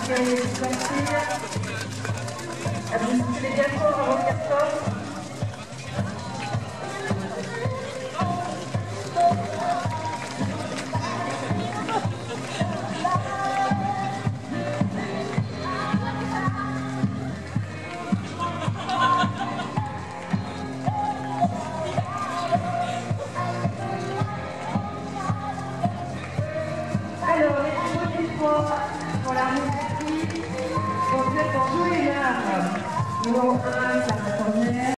accueil des filles. Vous suivez bien fort avant qu'elle sorte. Alors, les mots du soir pour la musique, on fait pour tous les arts. Numéro 1,